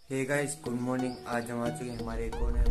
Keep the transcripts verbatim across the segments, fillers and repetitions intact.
Hey guys, good morning. आज हम आ चुके हैं हमारे एक और नए।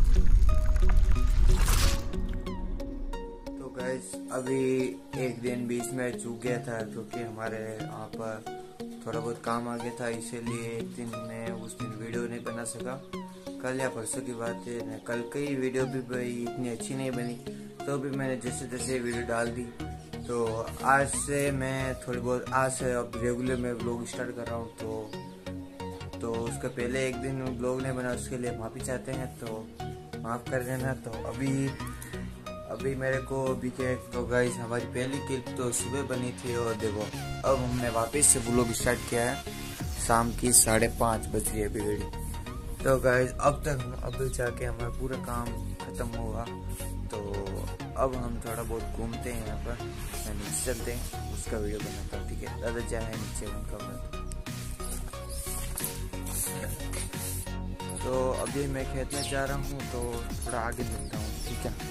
तो गाइस, अभी एक दिन बीच में चूक गया था क्योंकि हमारे यहाँ पर थोड़ा बहुत काम आ गया था, इसीलिए एक दिन मैं उस दिन वीडियो नहीं बना सका। कल या परसों की बात है, कल की वीडियो भी भाई इतनी अच्छी नहीं बनी, तो भी मैंने जैसे तैसे वीडियो डाल दी। तो आज से मैं थोड़ी बहुत आज से अब रेगुलर मैं व्लॉग स्टार्ट कर रहा हूँ। तो तो उसका पहले एक दिन ब्लॉग नहीं बना, उसके लिए माफ़ी चाहते हैं, तो माफ़ कर देना। तो अभी अभी मेरे को अभी के तो गाइस हमारी पहली क्लिप तो सुबह बनी थी, और देखो अब हमने वापस से ब्लॉग स्टार्ट किया है। शाम की साढ़े पाँच बज रही है अभी घड़ी। तो गाइस अब तक हम अब जाके हमारा पूरा काम ख़त्म होगा। तो अब हम थोड़ा बहुत घूमते हैं, यहाँ पर नीचे चलते हैं, उसका वीडियो बनाता हूँ। ठीक है, दादा जाए नीचे उनका बात। तो अभी मैं खेत में जा रहा हूँ, तो थोड़ा आगे मिलता हूँ। ठीक है।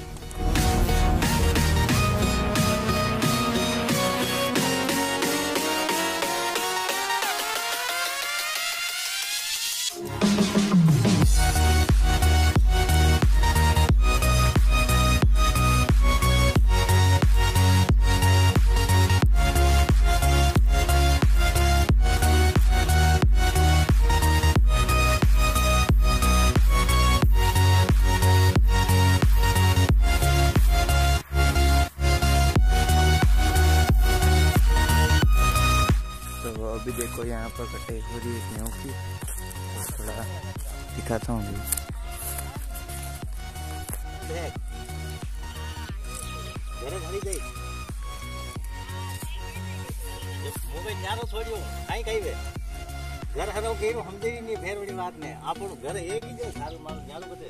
अभी देखो यहाँ पर कटाई हो रही है गेहूँ की, तो थोड़ा दिखाता हूँ। घर हरो गेरो हमदे ही नहीं फेर बड़ी बात ने आपन घर एक ही जे सारू मार जाल बते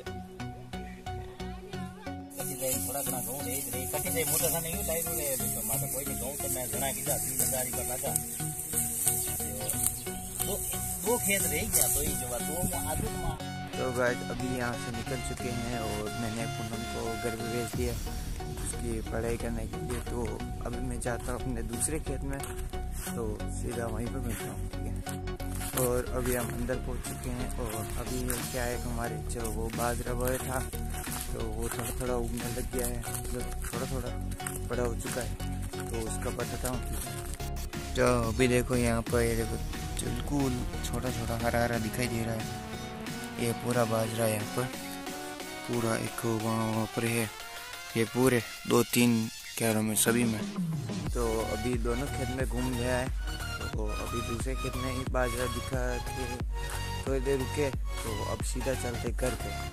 कटी जाए थोड़ा घना गांव रे रे कटी जाए मोटा सा नहीं लाइट रे तो माता कोई भी गांव तो मैं घना कीधा तीन हजार का लगा तो दो खेत रह गया तो ये जो दो आदमी में। तो गाइस अभी यहाँ से निकल चुके हैं, और मैंने पूनम को घर पे भेज दिया उसकी पढ़ाई करने के लिए। तो अभी मैं जाता हूँ अपने दूसरे खेत में, तो सीधा वहीं पर मिलता हूँ। ठीक है। और अभी हम अंदर पहुँच चुके हैं, और अभी क्या है हमारे जो वो बाजरा बोया था, तो वो थोड़ा थोड़ा उगने लग गया है, मतलब थोड़ा थोड़ा बड़ा हो चुका है, तो उसका बताता हूँ। तो अभी देखो यहाँ पर ये देखो बिल्कुल छोटा छोटा हरा हरा दिखाई दे रहा है। ये पूरा बाजरा है, यहाँ पर पूरा एक वहाँ पर है, ये पूरे दो तीन क्यारों में सभी में। तो अभी दोनों खेत में घूम गया है, तो अभी दूसरे खेत में ही बाजरा दिखा के थोड़ी देर रुके, तो अब सीधा चलते घर पे।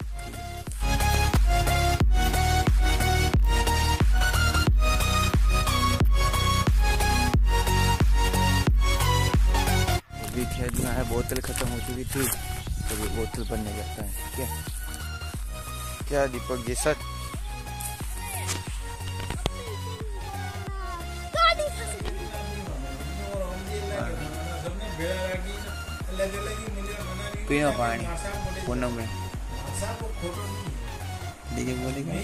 अभी खेत में है, बोतल खत्म हो चुकी थी, तो भी बोतल भरने जाता है। ठीक है क्या दीपक जी सर? पीना पानी पूनम में देखिए बोलेगा।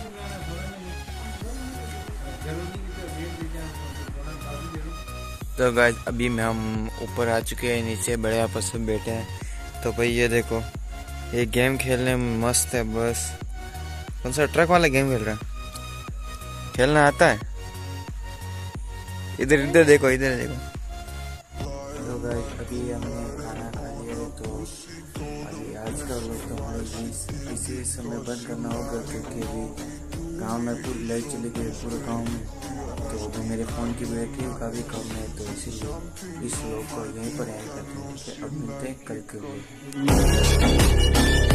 तो गाइस अभी में हम ऊपर आ चुके हैं, नीचे बड़े आपस में बैठे हैं। तो भाई ये देखो, ये गेम खेलने में मस्त है। बस कौन सा ट्रक वाला गेम खेल रहा है? खेलना आता है? इधर इधर देखो, इधर देखो। तो गाइस अभी हमने खाना खा लिया है, तो अभी आज का लोग तो हमारे इसी समय बंद करना होगा, क्योंकि अभी गाँव में पूरी लाइट चली गई पूरे गाँव में। तो अभी मेरे फ़ोन की बैटरी का भी कम है, तो इसीलिए इस लोग को यहीं पर एंड करते हैं। अब मिलते हैं कल के लिए।